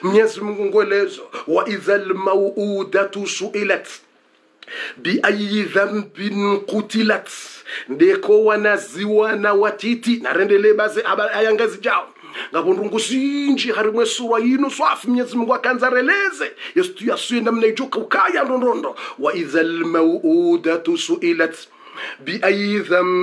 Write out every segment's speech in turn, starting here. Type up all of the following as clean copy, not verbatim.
Mwenyezi Mungu ngolezo wa idhal mauudatu suilat bi ayi dhanbin qutilat, ndeko wanaziwa na watiti narendele baze ayangazi jao ngabonungu sinji harimwe sura yino swafi Mwenyezi Mungu akanzareleze yesu yasuyenda mnaijuka ukaya ndondo wa idhal mauudatu suilat bi ayi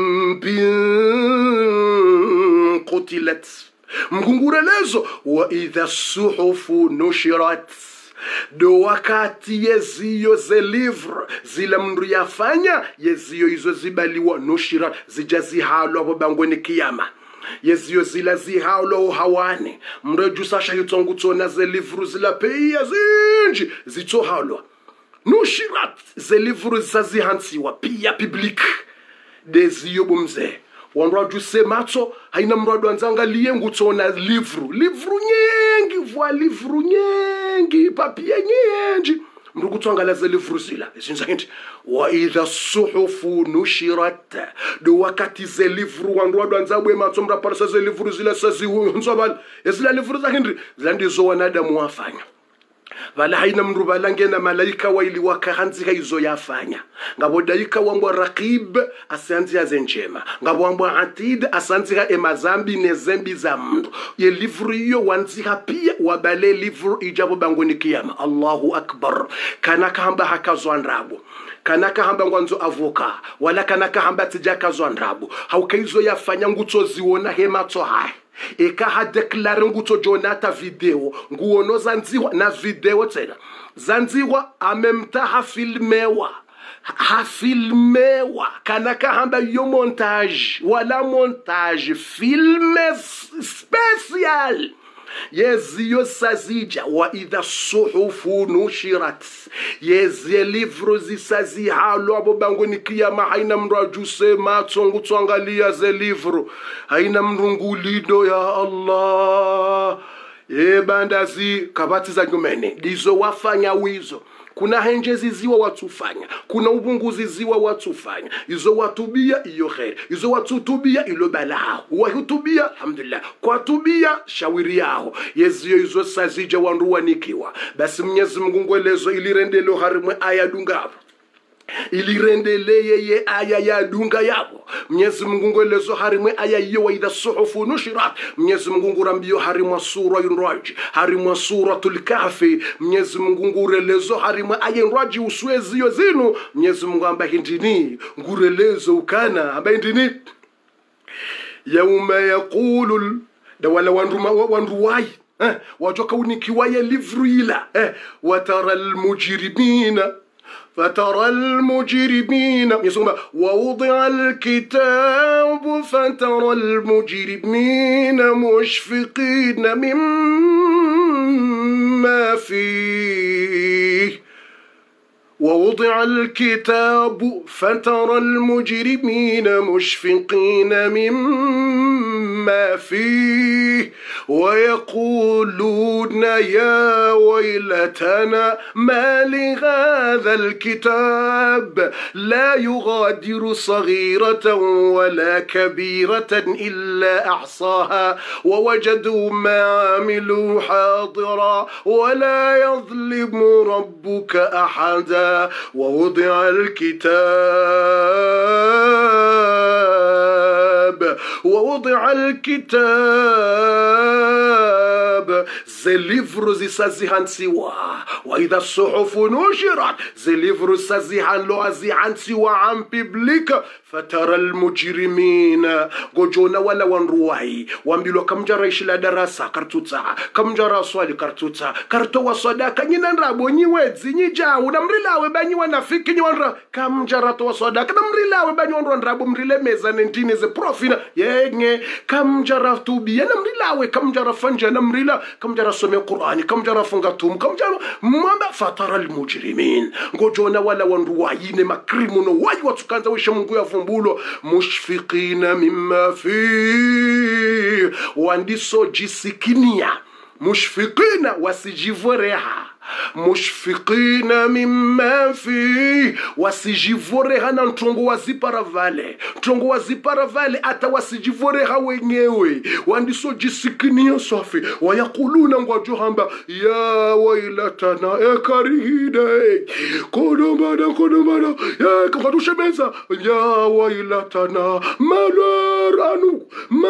dhanbin qutilat, mgungurelezo wa idha suhufu nushirat, do wakati yeziyo ze livre zila mndu yafanya yeziyo izo zibaliwa nushirat zijazihalwa babangweni kiyama, yeziyo zila zihalwa hawane mreju sasha hitongu tsona ze livre zila peya zinji zitohalwa nushirat ze livre zazihansiwa pia public deziyo bumze wanraju semato haina mradu anzanga liye ngutsona livru nyengi vwa livru nyengi papie nyengi mrukutsonga la livru zila ezinza nti wa idha suhufu nushirat, do wakati ze livru wanradu anzabwe matso mraparsa ze livru zila saziwonzo bal ezila livru zakindri zandizo wanadamu wafanya wala haina mndu balangena malaika waili wakahanzika izo yafanya ngabo daika wambo raqib asanzia zenjema ngabo wambo atid asanzika emazambi nezembi za mndu ye livru iyo wanzika pia wabale livru ijabo bangoni kiyama. Allahu akbar. Kana kahamba hakazwandrabo kana kahamba ngwanzo avoka wala kana kahamba tijaka zwandrabo haukaizo yafanya ngutso ziona hematso hai eka ha declare nguto jonata video nguono zanziwa na video tsena zanziwa amemta hafilmewa kana kahamba yo montage wala montage filme special yeziyo sazija wa idha suhufu nushirat, yezi livru zisazihalwa abo bangoni kiyama haina mraju sema tsongu tsangalia ze livru haina mrungulido ya Allah bandazi kabatiza ngumene dizo wafanya wizo. Kuna henjezi ziwa watufanya, kuna ubunguzi ziwa watufanya, izo watubia iyo khair, izo watutubia ilo balao, wahutubia alhamdulillah, kwa tubia shawiri yao yeziyo izo sazija wanruwa nikiwa. Basi Mwenyezi Mungu ngwelezo ilirendelo harimwe aya dungapo, ilirendele ye aya ya dunga yabo. Mwenyezi Mungu ngwelezo harimwe aya iyo wa idha suhufu nushirat. Mwenyezi Mungu ngurambio harimwa sura yunraji, harimwa suratul kahfi. Mwenyezi Mungu ngurelezo harimwa aya yunraji uswezi yo zinu. Mwenyezi Mungu amba hindini ngurelezo ukana amba hindini yauma yaqulu da wala wanruwai wajoka unikiwaye livru ila watara almujrimina فترى المجرمين ووضع الكتاب فترى المجرمين مشفقين مما فيه ووضع الكتاب فترى المجرمين مشفقين مما فيه ويقولون يا ويلتنا ما لهذا الكتاب لا يغادر صغيرة ولا كبيرة إلا أحصاها ووجدوا ما عملوا حاضرا ولا يظلم ربك أحدا ووضع الكتاب ze livru zisazihansiwa wa idha suhufu nushirat ze livru sazihanlo azihansiwa an publika fatara almujrimina gojona wala wanruwai wambilo kamjara ishila darasa kartuta kamjara swali kartuta karto wa sadaka nyina nrabo nyiwedzi nyija unamrilawe banyi wanafiki nyiwanra kamjara to sadaka namrilawe banyi wanra nrabo mrile meza nentine ze profina yenge kamjara tubiya namrilawe kamjara fanja namrila kamjara some Qur'ani kamjara funga tum kamjara mamba fatara almujrimin gojona wala wanruwai ne makrimuno wayi watukanza wisha Mungu ya fumbulo mushfiqina mimma fi wandiso jisikinia mushfiqina wasijivoreha mushfiqina mimma fi, wasijivoreha na ntongo waziparavale, ntongo waziparavale ata wasijivoreha wenyewe, wandiso jisikinia safi, wayakuluna ngwajohamba ya wailatana ekarihide kodomada ya kadushemeza ya wailatana malheur anu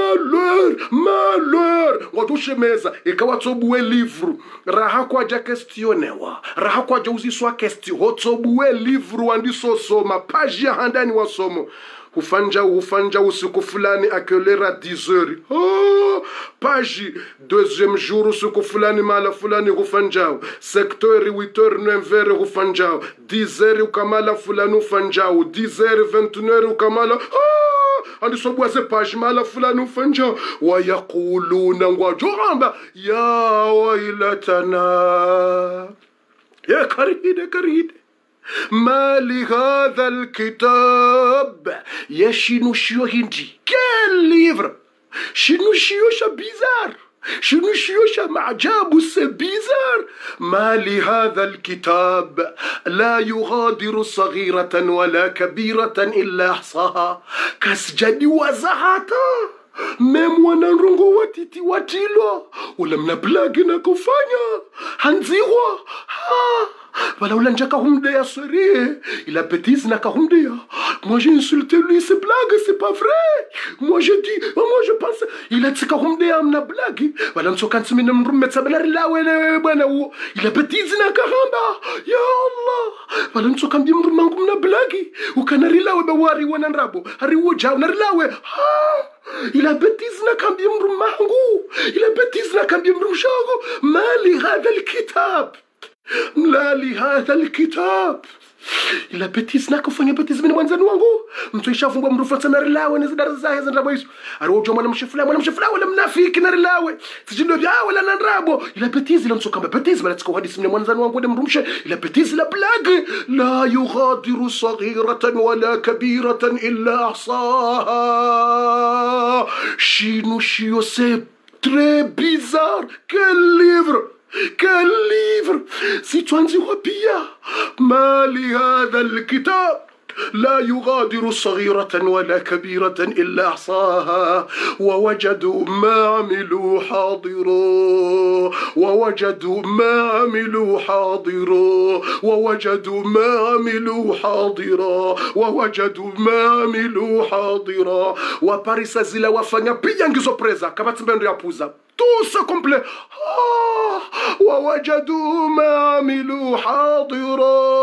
malheur ngwadushemeza ikawatsobuwe livre raha kwaja questionewa raha kwaja uziswa question hotsobuwe livre wandiso soma page ya handani wasomo hufanja usiku fulani akelera 10 heures. Oh, page deuxième jour usiku fulani mala fulani hufanjao. Secteur 8 heures 9 heures hufanjao. 10 heures ukamala fulani hufanjao. 10 heures 21 heures ukamala. Oh, andisobwaze page mala fulani hufanjao. Wayakuluna ngwajoramba ya wailatana. Ya karihide. ما لهذا الكتاب يشنوشيو هندي كل ليفر شنوشيوشا بيزار شنوشيوشا معجاب سبيزار ما لهذا الكتاب لا يغادر صغيرة ولا كبيرة إلا أحصاها كسجد وزهاتا mem wananrongo watiti watilo ula mnablagi na kufanya hanziwa voilà où l'anjaka humde ya sorie il a bêtise na ka humde ya moi j'ai insulté lui c'est blague c'est pas vrai moi je dis moi je pense il a tsika humde ya mna blague voilà mso kansi mina mrumetsa bela rilawe bwana huo il a bêtise na ka hamba ya Allah voilà mso kambi mrumangu mna blague ukanarilawe bawari wana nrabo hari uja unarilawe il a bêtise na kambi mrumangu il a bêtise na kambi mrushago mali hada alkitab لا لهذا الكتاب ila betis nako fanya betis mimi mwanzani wangu mtu ishafungwa mrufu sana rilawe nizidara zahe za ndabo hizo arojo mwana mshifula wala mnafiki na rilawe sijindo bya wala na nrabo ila betis ila mtu kamba betis bala tsiko hadisi mimi mwanzani wangu mrumshe ila betis la blague la yughadiru saghiratan wala kabiratan illa ahsaha shino c'est très bizarre quel livre quel livre si tu en dis wapia ما لهذا الكتاب لا يغادر صغيرة ولا كبيرة إلا أحصاها ووجدوا ما عملوا حاضرا ووجدوا ما عملوا حاضرا ووجدوا ما عملوا حاضرا ووجدوا ما عملوا حاضرا وباريس زلا وفanya pia ngizo preza kama timbendo ya puza tout ce complet ووجدوا ما عملوا حاضرا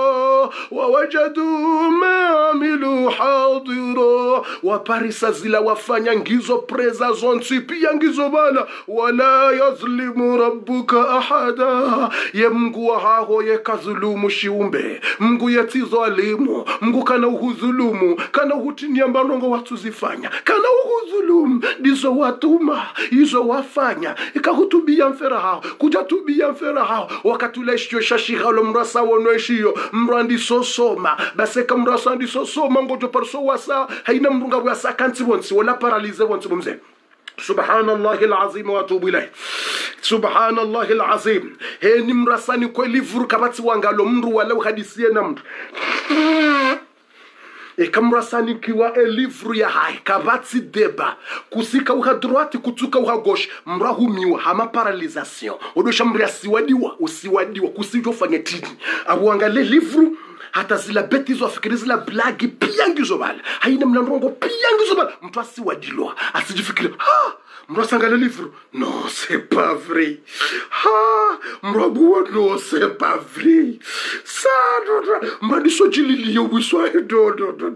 ووجدوا ما عملوا حاضرا وباريس زلا wafanya ngizo preza zonsi pia ngizo bala wala yazlimu rabbuka ahada ye Mungu haho ye kazulumu shiumbe Mungu yetizo alimu Mungu kana uhuzulumu kana uhutinia mbarongo watu zifanya kana uhuzulumu dizo watuma izo wafanya ikahutubia mfera hao kujatubia mfera hao wakatuleshio shashigalo mrasa wonoeshio mrandi sosoma baseka mrasa ndi sosoma ngojo parso wasa haina mrunga wasa kanti wonsi wala paralize wonsi bumze سبحان الله العظيم واتوب اليه سبحان الله العظيم هني مرساني كو ليفر كباتي وانغالو مندو ولا حديثيه نمد ekamrasani kiwa livre ya hai kabati deba kusika uha droite kutuka uha gauche mrahumiwa hama paralysation odosha mria usiwadiwa kusijo fanya tini abuangale livre hata zila beti zo fikiri zila blagi pia ngizo bala haina mnandongo pia ngizo bala mtu asiwadilwa asijifikiri Mrasanga le livre non c'est pas vrai mrabuwa non c'est pas vrai ça mradi sojili yo wiswa do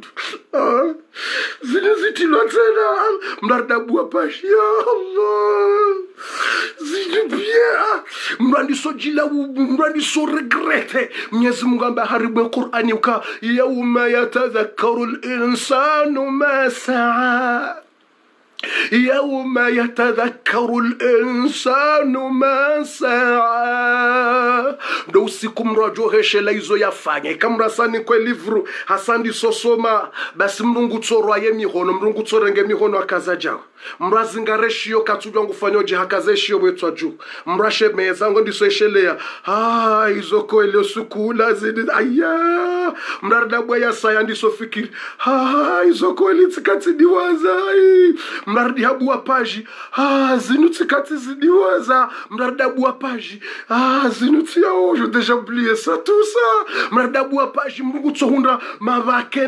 zinaziti lotena mradabuwa pashi ya Allah zinubia mradi sojila mradi so regrete Mwenyezi Mungu amba haribu Qur'ani uka yawma yatadhakkaru al-insanu ma sa'a يوم يتذكر الإنسان ما سعى. Ndo usiku mrajoheshela izo yafanya ikamrasani kwe livru hasandi sosoma basi mrungu tsorwaye mihono mrungu tsorenge mihono akaza jawo mrazingareshiyo katujwa ngufanyoje hakazeshiyo bwetwa juu mrashe meza ngo ndisoeshelea izo kwele sukula zidi aya mrardabwa ya saya ndisofikiri izo kwele tsikati diwaza mrardi habu wa paji zinu tsikati zidiwaza mrardabu wa paji zinuti yao j'ai déjà oublié ça tout ça mrardabu wa paji mrungu tsohunda mavake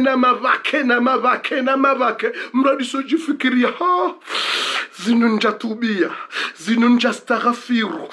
mradi sojifikiria zinunja tubia zinunja staghfiru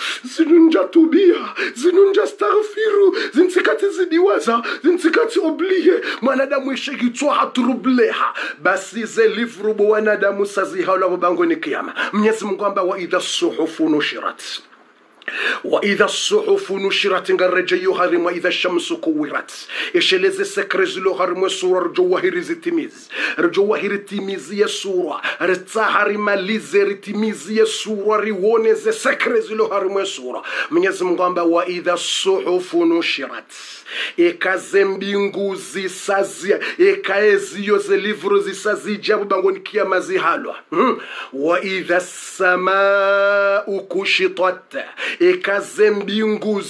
zinsikati zidiwaza zinsikati oblie mwanadamu ishekitwa haturubleha basi ze livru bo wanadamu sazihala bangoni kiyama Mwenyezi Mungu amba wa idha suhufu nushirat وإذا الصحف نشرت نرجيو هرم وإذا الشمس كورت إشلز سكرز لو هرم سورة رجوهر زتميز رجوهر تميز يا سورة رتسهر ماليز رتميز يا سورة ريونز سكرز لو هرم سورة من يزم غامبا وإذا الصحف نشرت ekazembingu zisazia ekaezio ze livro zisazija bangoni kiyama zihalwa wa idha samaa kushitat ekazembingu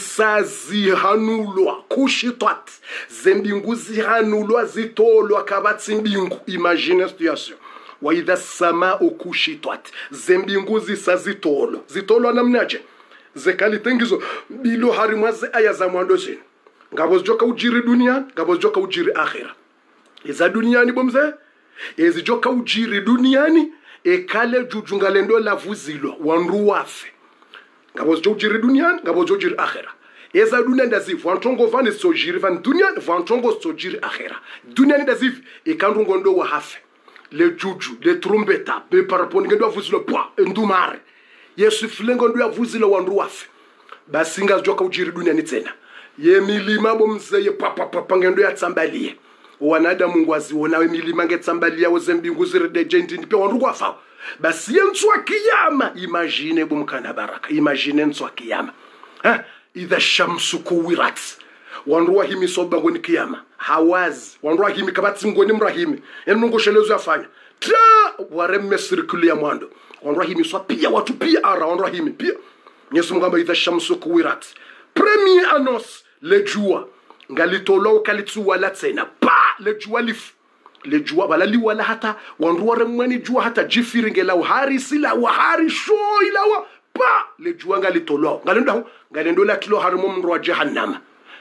zisazihanulwa kushitat zembingu zihanulwa zitolwa kabatsi mbingu imagine situation wa idha samaa kushitat zembingu zitolwa namnaje zekalitengizo bilo harimwaze aya za mwando zini ngabo joka ujiri dunia ngabo joka ujiri akhira iza duniani bomze ezi joka ujiri duniani ekale jujungalendo la vuzilo wanru wafe ngabo joka ujiri duniani ngabo joka ujiri akhira eza dunia ndazivu wantongo vane sojiri van dunia wantongo sojiri akhira dunia ndazivu ekandungo ndo wa hafe le juju le trompeta be paraponi ngendo vuzilo pwa ndumare yesu flengo ndo ya vuzilo wanru wafe basi ngazoka ujiri duniani tena ye milima bomzeye papa ngendo yatsambalie wanadamu ngwaziona we milima ngetsambalia wozembingu ziredeje ndini pe wandu kwafa basi yentswa kiyama imagine bomkana baraka imagine ntswa kiyama idha shamsu kuwirat wandu wahimi soba ngoni kiyama hawazi wandu wahimi kabati ngoni mrahimi enungo shelezo yafanya tra waremme circle ya mwando wandu wahimi swa pia watu pia ara wandu wahimi pia Yesu mugamba idha shamsu kuwirat premier annonce le jua ngalitolo kalitsu wala tsena pa le jua le jua bala li wala hata wanruore mwani jua hata jifiri ngela uhari sila wahari sho ilawa pa le jua ngalitolo ngalendo la kilo harimo mro wa jahannama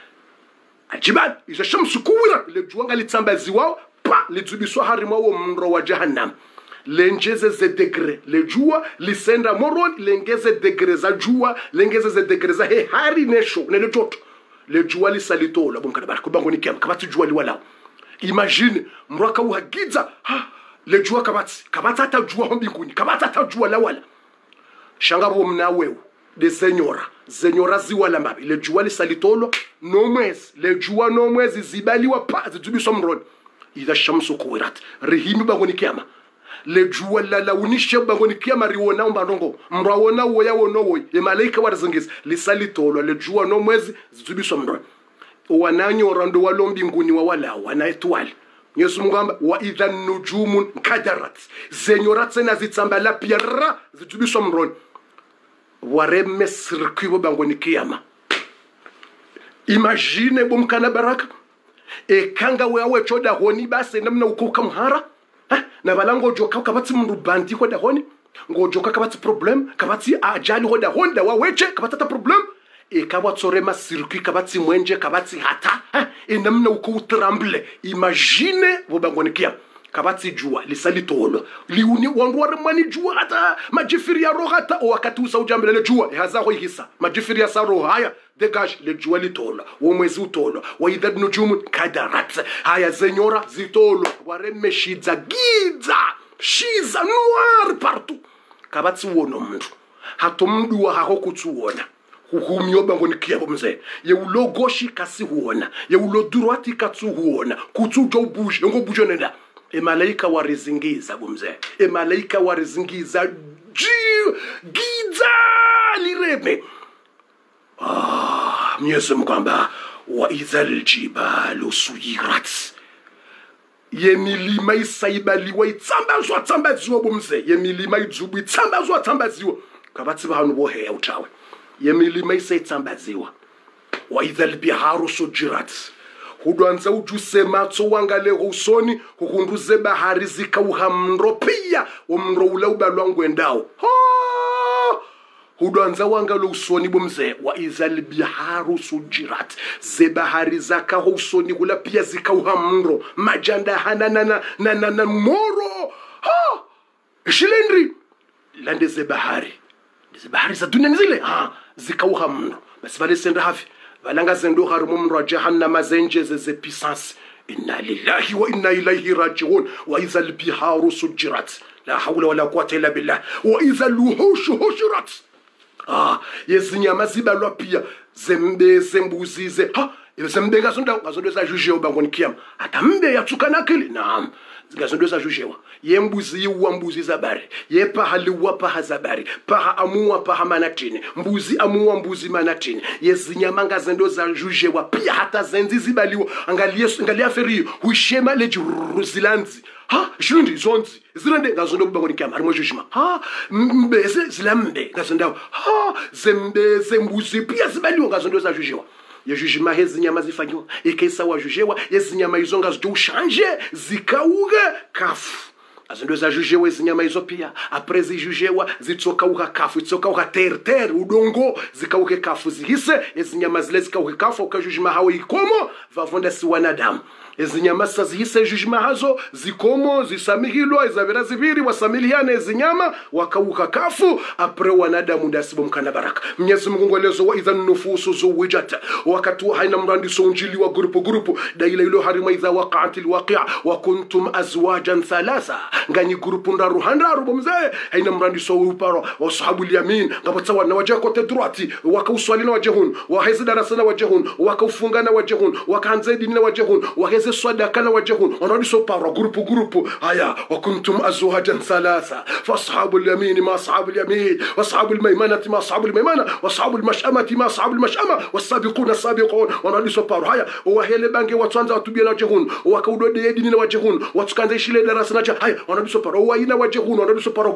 ajiban iza shamsu kuwira le jua ngalitsambazi wao pa le dzubiswa harimo wo mro wa jahannama lengeze ze degré le jua lisenda moron lengeze degré za jua lengeze ze degré za he hari nesho ne le toto le jua lisalitolo bomkana baraka bangoni kiyama kabati jua liwala imagine mraka uhagiza le jua kabati hata jua hombinguni kabati hata jua lawala shangabo mna wewe de zenyora ziwala mabi le jua lisalitolo no mwezi le jua no mwezi zibaliwa pa zitubiswa mroni idha shamsu kuwirat rihimi bangoni kiyama le jua la unishe bangoni kiyama riwona mbandongo mrawona wo yawo no wo e malaika warzingisa lisalitolo le jua no mwezi zitubiswa mroni wananyora ndo walombinguni wawala wana etwali Yesu mugamba wa idha nujumun kadarat zenyora tsena zitsambala piara zitubiswa mroni waremme circuit bangoni kiyama imagine bomkana baraka kanga wewe choda honi base namna ukoka mhara na balango joka kabati mrubandi hoda honi ngojoka kabati problem kabati ajali hoda honda waweche kabata problem kabatourema circuit kabati mwenje kabati hata namna ukoutramble imagine bobangoni kiyama kabati jua lisalitolo liuni wangware mani jua hata majifiri ya roho hata wakati usaujambele le jua haza hoihisa majifiri ya saro haya degage le jua litolo wo mwezi utolo wa idha nujumun kadarat haya zenyora zitolo wareme shiza giza shiza noir partout kabati wono mndu hatomdu wa haho kutuona hukumyo bangoni kiyabo mzee ye ulogoshi kasi huona ye ulodurati katsu huona kutu jo bouge ngo bouge nenda malaika warizingiza bumze, malaika warizingiza giza lireme. Mwenyezi Mungu kwamba wa idhal jibalu suyirat, yemilima isaibaliwa itsambazwa bumze, yemilima idzubu itsambaziwa kabatsi bahanu bohe utawe, yemilima isaitsambaziwa. Wa idhal biharu sujirat, hudwanza ujusematso wangale usoni hukunduze bahari zikauhamro pia umro ula ubalwa ngwendao. Hudwanza wangale usoni bumze. Wa idhal biharu sujirat, ze bahari zaka usoni hula pia zikauhamro majanda hanana moro shilendri lande ze bahari za dunia zile zikauhamro. Basi vale senda hafi valanga zendo harumu mro jahannama zenje ze puissance. Inna lillahi wa inna ilayhi rajiun. Wa idhal biharu sujirat, la hawla wala quwwata illa billah. Wa idhal wuhushu hushirat, yezinyama zibalwa pia zembe zembuzize zembe ngazondo za jujewa bangoni kiyama atambe yatukana kile. Naam, ngazondo za jujewa yembuzi yiwa mbuzi zabari yepaha liwa paha zabari paha amuwa paha manatini mbuzi amuwa mbuzi manatini yezinyama ngazendo za jujewa pia hata zenzi zibaliwa angalia feri huishema leji ruzilanzi shundi zonzi zirende ngazondo bangoni kiyama harimo jujima mbeze zilambe ngazondawo zembe zembuzi pia zibaliwa ngazondo za jujewa. Yejujima hezi nyama zifanywa ikaisa wajujewa yezinyama izo ngazo ushanje zikauge kafu. Azindo za jujewa yezinyama izo pia aprezi jujewa zitokauka kafu, zitokauka ter udongo zikauke kafu zihise yezinyama zile zikauke kafu ukajujima hawo ikomo vavonda si wanadamu. Ezinyama sazihise jujima hazo zikomo zisamihilwa izavira ziviri wasamiliana ezinyama wakauka kafu apre wanadamu ndasibo mkana baraka. Mwenyezi Mungu ngwelezo wa idhan nufusu zuwijat, wakati haina mrandiso unjili wa grupu daila ilo harima idha waqa'atil waqi'a wa kuntum azwajan thalatha ngani grupu ndaruhanda rubomze haina mrandiso uparo wa ashabul yamin ngapatsawa na wajako tedruati wakauswalina wajehun wahezi darasana wajehun wakaufungana wajehun wakaanzedina wajehun wahezi sadaka na wajehun onadiso paro grupu haya wa kuntum azwajan thalatha fa ashabul yamin ma ashabul yamin wa ashabul maymanati ma ashabul maymana wa ashabul mash'amati ma ashabul mash'ama wasabiquna as-sabiqun onadiso paro haya wahele bange watwanza watubia na wajehun wakaudode edini na wajehun watukanze shile darasana haya onadiso paro waina wajehun onadiso paro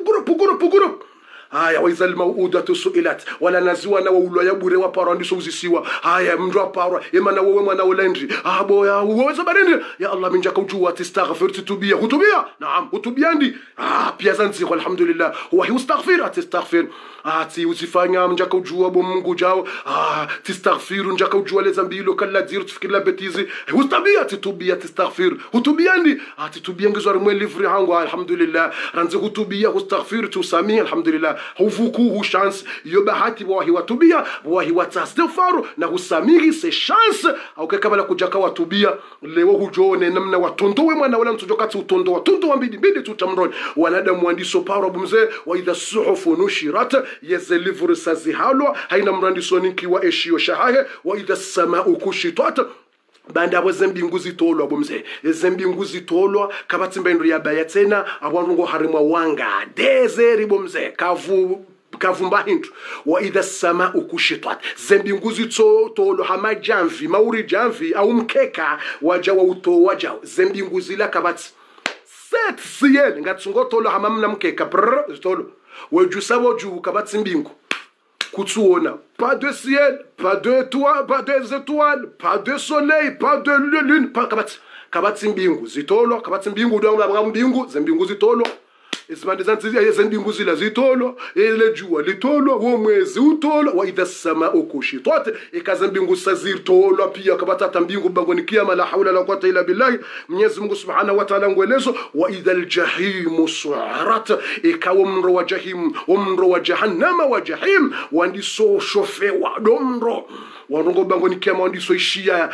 grupu haya wa izal mauudatu suilat wala nazwa na waulwa ya bure wa paro ndiso uzisiwa haya mndwa paro emana wewe mwana olendri boya uweza barindi ya Allah minja kujua tistaghfir tutubia hutubia. Naam, hutubiandi pia zanzi alhamdulillah huwa hustaghfir atistaghfir ati usifanya mja kujua bo Mungu jao tistaghfir mja kujua le zambi lo kala dir tufikira betizi hustabia tutubia tistaghfir hutubiandi atitubia ngizwa mwe livre hangu alhamdulillah ranzi hutubia hustaghfir tusami alhamdulillah huvuku chance yo bahati wahi watubia wahi watastighfaru na husamiri se chance au kabla kujaka watubia leo hujone namna watondowe mwana wala mtujoka utondo watondo mbidi tutamroni wanadamu mwandiso paro bumze wa idha suhufu nushirat yazilivru sazihalwa haina mrandiso nikiwa eshio shahahe wa idha samau kushitat banda bozembingu zitolwa bomze ezembingu zitolwa kabatsimba indru ya bayatsena abwangu harimwa wanga dezeri bomze kavumba hindu wa idha samau kushitat zembingu zitolwa hamajamvi mauri jamvi au mkeka waja wa uto waja zembingu zila kabats set siel ngatsungotolwa hamamna mkeka zitolwa wejusabo ju kabatsimbingu kutsuona pas de ciel, pas des étoiles, pas de soleil, pas de lune, pas kabatsi mbingu zitolo, kabatsi mbingu ndo ngabwa mbingu zembingu zitolo. Ismande zanzi zembingu zila zitolo, ele jua litolo, wo mwezi utolo, wa idha samau kushitat ikazembingu sazitolo pia kabatata mbingu bangoni kiyama la hawla la quwwata illa billah. Mwenyezi Mungu Subhanahu wa Ta'ala ngwelezo wa idha aljahim su'arat ikawa mro wa jahim umro wa jahannama wa jahim wandiso shofe wa domro wanongo bangoni kiyama wandiso ishia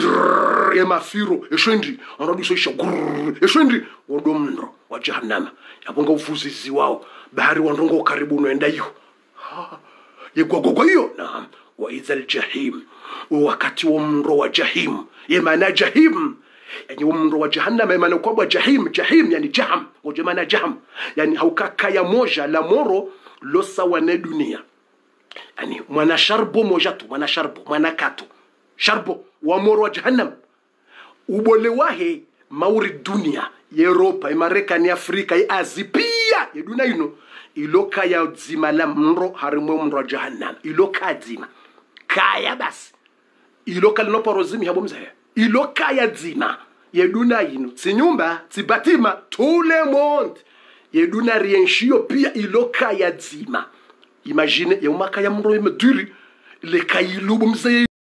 ya mafiro eshendi wandiso ishia eshendi wodomro wa jahannama yabonga ufuzizi wao bahari wanongo karibu noenda hiyo yegogogwa hiyo. Naam, wa idha aljahim wakati wa mro wa jahim yemana jahim yani umro wa jahannam maana kwamba jahim yani jaham ngoje maana jaham yani haukakaya moja la moro lo sawa na dunia yani mwana sharbo moja tu mwana sharbo mwana katu sharbo wa moro wa jahannam ubole wahe mauri dunia Europa Marekani Afrika Asia pia ya dunia ino iloka ya dzima la mro harimo mro wa jahannam iloka dzima kaya basi iloka linoporozimi habo mzee iloka ya dzima yeduna ino tsinyumba tsibatima tout le monde yeduna rienshio pia iloka ya dzima imagine ya umaka ya mro imeduri le kayilubu mzee